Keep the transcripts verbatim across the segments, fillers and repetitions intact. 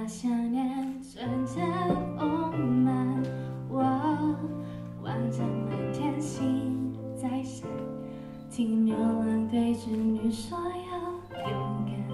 想念真的丰满，我望着满天星在闪，听牛郎对织女说要勇敢。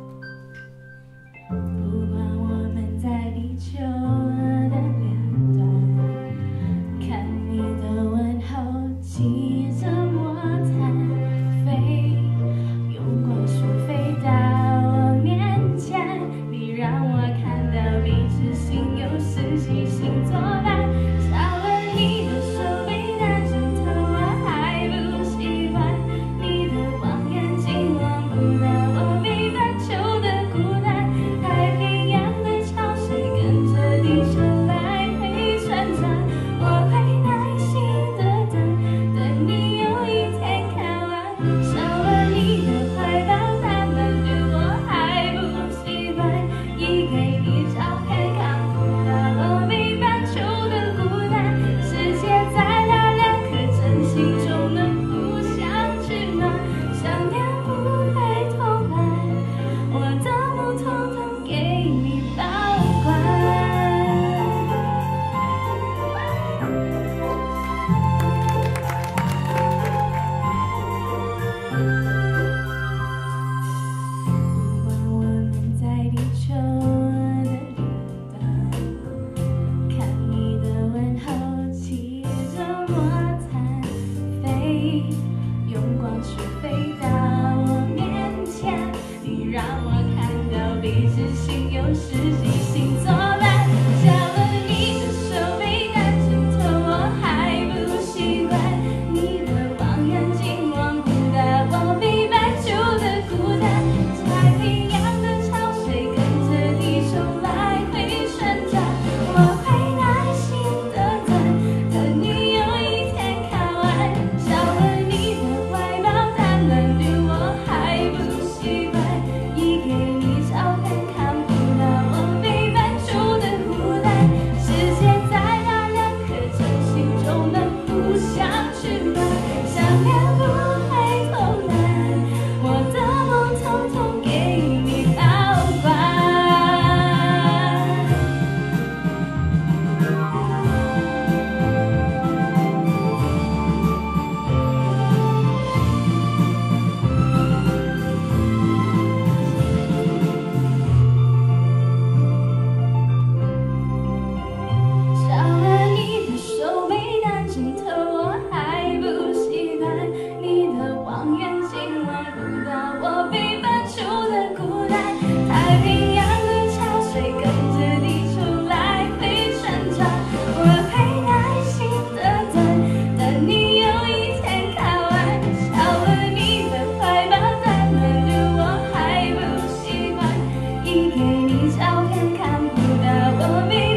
不管我们在地球的两端，看你的问候骑着魔毯飞，用光速飞到我面前，你让我看到彼此心有实际星座般，少了你的手背单枕头我还不习惯，你的望远镜望不到我北半球的孤单，太平洋的潮水跟着地球来回旋转，我会耐心的等，等你有一天看完，少了你的怀抱他们对我还不习惯，一给你照片看不到我北半球的孤单，世界再大两颗真心就能互相取暖，想念不会偷懒，我的梦统统给你保管。不管我们在地球的两端，看你的问候骑着魔毯飞，用光速飞到我面前，你让我看到彼此心有实际星座般，少了你的手背单枕头我还不习惯，你的望远镜望不到我北半球的孤单，太平洋的潮水跟着地球来回旋转，我会耐心的等，等你有一天看完，少了你的怀抱淡蓝绿我还不习惯，一给你照片看不到我北半球的孤单，世界再大两颗真心就能互相取暖，想念不会偷懒，我的梦统统给你保管。少了你的手背单枕头我还不习惯，你的望远镜望不到我北半球的孤单，太平洋的潮水跟着地球来回旋转，我会耐心的等，等你有一天看完，少了你的怀抱淡蓝绿我还不习惯，一给你照片看不到我北